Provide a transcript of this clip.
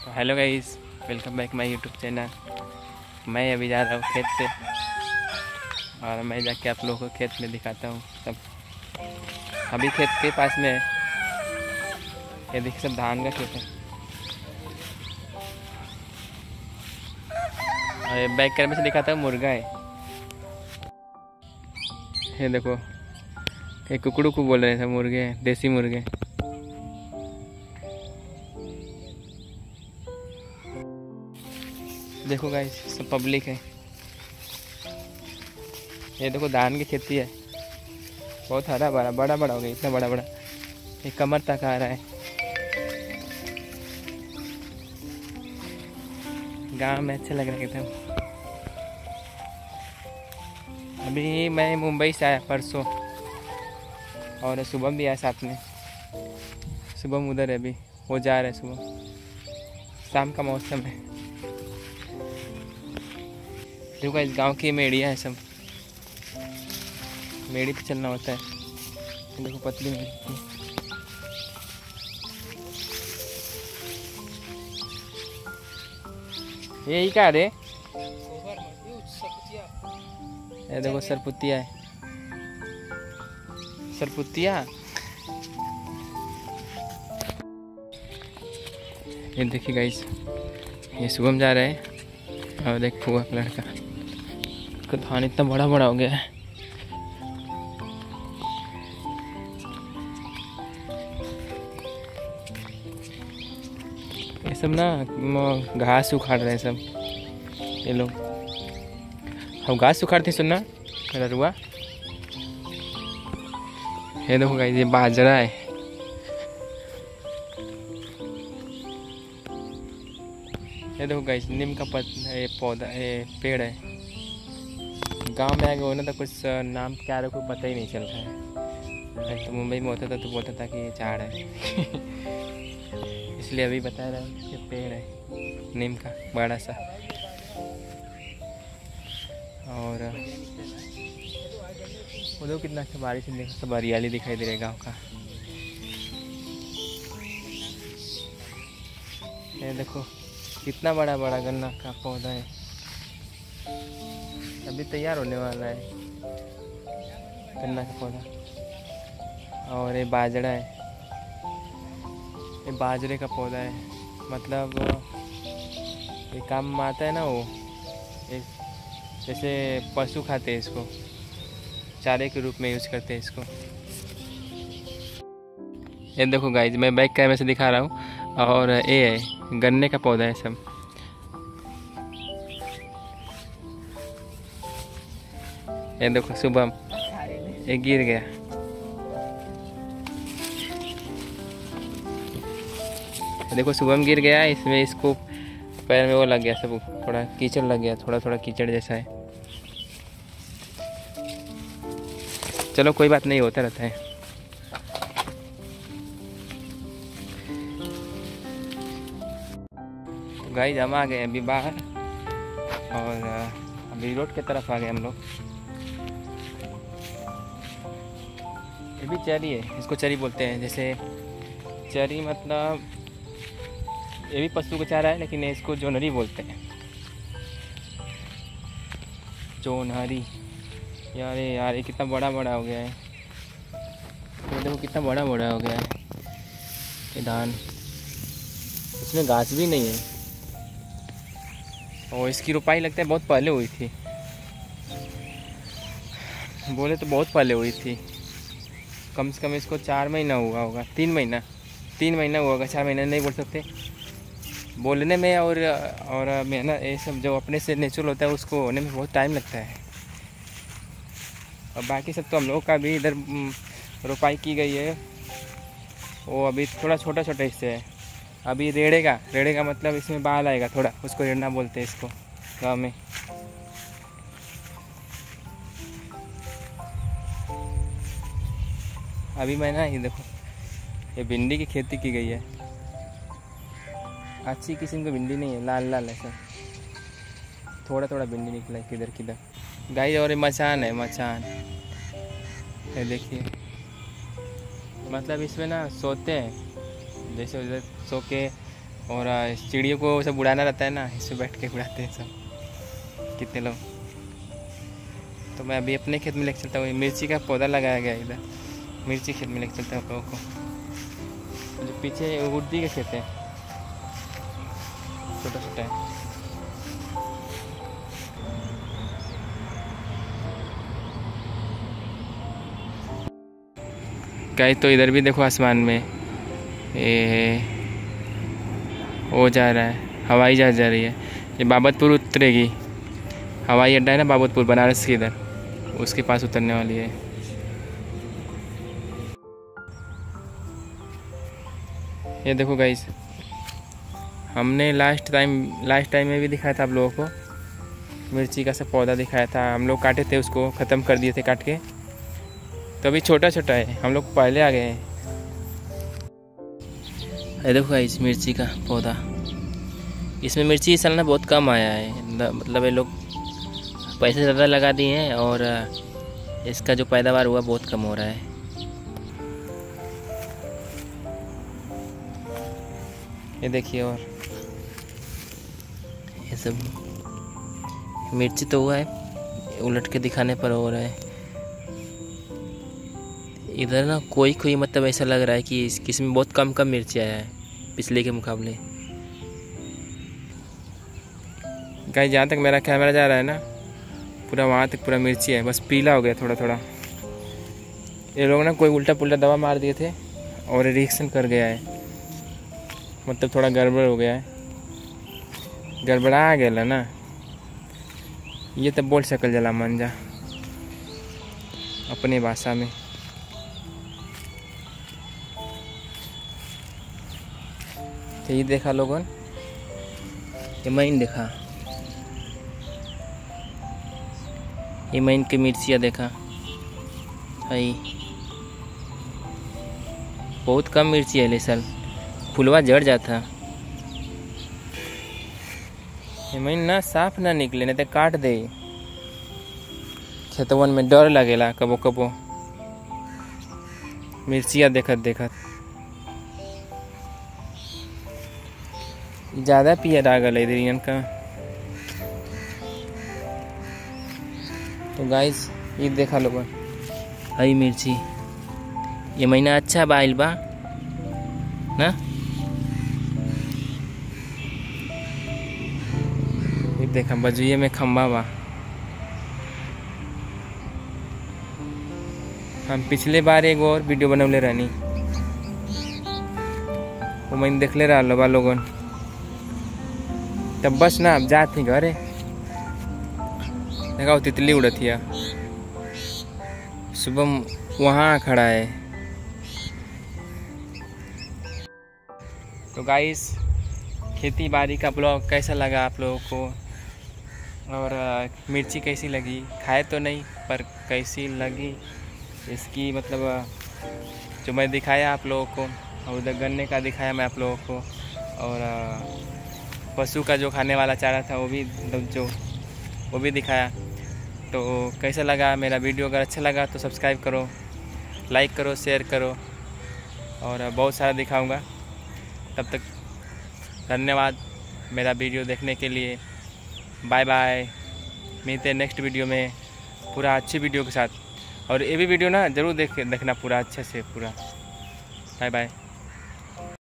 तो hello guys, welcome back my YouTube channel. मैं अभी जा रहा हूँ खेत पे और मैं जाके आप लोगों को खेत में दिखाता हूँ सब। अभी खेत के पास में है, ये देखिए सब धान का खेत है। और ये बैक कैमरे से दिखाता हूँ मुर्गा है। ये देखो ये कुकड़ू को बोल रहे हैं, सब मुर्गे हैं, देसी मुर्गे। देखो गाइस सब पब्लिक है। ये देखो धान की खेती है, बहुत हरा भरा, बड़ा बड़ा हो गया, इतना बड़ा बड़ा ये कमर तक आ रहा है। गांव में अच्छा लग रहा है एकदम। अभी मैं मुंबई से आया परसों और शुभम भी आया साथ में। शुभम उधर है, अभी वो जा रहा है सुबह। शाम का मौसम है। देखो इस गांव की मेड़ियाँ है सब, मेड़ी पे चलना होता है। देखो पतली मेड़ी थी। यही क्या रे? ये देखो सरपुतिया है, सरपुतिया। ये देखिए गाइस, ये शुभम जा रहा है और एक फुआ का लड़का। उसका धान इतना बड़ा बड़ा हो गया है। ये सब ना घास उखाड़ रहे हैं सब ये लोग। हम घास उखाड़ते सुनना ररुआ। ये देखो गाइस, ये बाजरा है। ये देखो गाइस, नीम का पौधा पेड़ है। गांव में आ गए हो ना तो कुछ नाम क्या रखो पता ही नहीं चल रहा है। तो मुंबई में होता था तो बोलता था कि ये झाड़ है इसलिए अभी बता रहा हूँ कि पेड़ है नीम का बड़ा सा। और वो देखो कितना अच्छा बारिश है, सब हरियाली दिखाई दे रहा है गाँव का। ये देखो कितना बड़ा बड़ा गन्ना का पौधा है, अभी तैयार होने वाला है गन्ना का पौधा। और ये बाजरा है, ये बाजरे का पौधा है। मतलब ये काम में आता है ना, वो एक जैसे पशु खाते हैं इसको, चारे के रूप में यूज करते हैं इसको। ये देखो गाइस, मैं बैक कैमरे से दिखा रहा हूँ। और ये है गन्ने का पौधा है सब। ये देखो शुभम, ये गिर गया। देखो शुभम गिर गया, इसमें इसको पैर में वो लग गया, सब थोड़ा कीचड़ लग गया, थोड़ा थोड़ा कीचड़ जैसा है। चलो कोई बात नहीं, होता रहता है। तो गाइस हम आ गए अभी बाहर और अभी रोड की तरफ आ गए हम लोग। ये भी चरी है, इसको चरी बोलते हैं। जैसे चरी मतलब ये भी पशु का चारा है, लेकिन इसको जोनहरी बोलते हैं। जोनहरी यार, यार ये कितना बड़ा बड़ा हो गया है। ये देखो कितना बड़ा बड़ा हो गया है ये धान। इसमें घास भी नहीं है और इसकी रोपाई लगता है बहुत पहले हुई थी। बोले तो बहुत पहले हुई थी, कम से कम इसको 4 महीना हुआ होगा, 3 महीना हुआ होगा। 4 महीना नहीं बोल सकते बोलने में, और मेहनत ये सब जो अपने से नेचुरल होता है उसको होने में बहुत टाइम लगता है। और बाकी सब तो हम लोग का भी इधर रोपाई की गई है। वो अभी थोड़ा छोटा छोटा हिस्से है। अभी रेड़ेगा मतलब इसमें बाल आएगा थोड़ा, उसको रेड़ना बोलते हैं इसको गाँव में। अभी मैं ना ये देखो, ये भिंडी की खेती की गई है। अच्छी किस्म की भिंडी नहीं है, लाल लाल है सब, थोड़ा थोड़ा भिंडी निकला है किधर किधर गाइस। और ये मचान है, मचान ये देखिए। मतलब इसमें ना सोते हैं, जैसे उधर सो के और चिड़ियों को सब उड़ाना रहता है ना, इसमें बैठ के उड़ाते हैं सब कितने लोग। तो मैं अभी अपने खेत में लेकर चलता हूँ। मिर्ची का पौधा लगाया गया इधर, मिर्ची खेत में लेकर चलता हूँ लोगों को। जो पीछे उड़दी के खेत है, छोटा छोटा है। गाइस तो इधर भी देखो आसमान में वो जा रहा है, हवाई जहाज जा रही है। ये बाबतपुर उतरेगी, हवाई अड्डा है ना बाबतपुर बनारस के इधर, उसके पास उतरने वाली है। ये देखो गाइस, हमने लास्ट टाइम में भी दिखाया था आप लोगों को, मिर्ची का सब पौधा दिखाया था। हम लोग काटे थे, उसको ख़त्म कर दिए थे काट के, तो अभी छोटा छोटा है, हम लोग पहले आ गए हैं। ये देखो गाइस मिर्ची का पौधा, इसमें मिर्ची इस साल ना बहुत कम आया है। मतलब ये लोग पैसे ज़्यादा लगा दिए हैं और इसका जो पैदावार हुआ बहुत कम हो रहा है। ये देखिए, और ये सब मिर्ची तो हुआ है, उलट के दिखाने पर हो रहा है। इधर ना कोई मतलब ऐसा लग रहा है कि इसमें बहुत कम मिर्ची आया है पिछले के मुकाबले। गाइस जहाँ तक मेरा कैमरा जा रहा है ना, पूरा वहाँ तक पूरा मिर्ची है, बस पीला हो गया थोड़ा थोड़ा। ये लोग ना कोई उल्टा पुल्टा दवा मार दिए थे और रिएक्शन कर गया है, मतलब थोड़ा गड़बड़ हो गया है, गड़बड़ा गया ना। ये तो बोल सकल जला मंजा अपनी भाषा में। तो ये देखा लोगों, ये मैंने देखा, ये मैंने की मिर्चियाँ देखा है, बहुत कम मिर्ची है ले साल, फुलवा जड़ जाता। ये मैंने ना साफ ना निकले, नहीं तो काट दे। खेतवन में डर लगेला कबो कबो मिर्चियाँ देखत देखत। ज़्यादा पियर आ गल इधर इनका। तो गाइस ये देखा लोग, हरी मिर्ची ये महीना अच्छा बाइल बा ना। ये देखा बजुए में खम्बा बा। हम पिछले बार एक और वीडियो बनवले रहनी, वो मैंने देखले रहा बा लोगन। तब बस ना अब जात थी घरे, देखा तितली उड़त हिया, शुभम वहाँ खड़ा है। तो गाइस खेती बाड़ी का ब्लॉग कैसा लगा आप लोगों को, और मिर्ची कैसी लगी? खाए तो नहीं पर कैसी लगी इसकी मतलब जो मैं दिखाया आप लोगों को, और उधर गन्ने का दिखाया मैं आप लोगों को, और पशु का जो खाने वाला चारा था वो भी दिखाया। तो कैसा लगा मेरा वीडियो? अगर अच्छा लगा तो सब्सक्राइब करो, लाइक करो, शेयर करो, और बहुत सारा दिखाऊंगा। तब तक धन्यवाद मेरा वीडियो देखने के लिए। बाय बाय, मिलते हैं नेक्स्ट वीडियो में पूरा अच्छी वीडियो के साथ। और ये भी वीडियो ना ज़रूर देखना पूरा अच्छे से पूरा। Bye bye.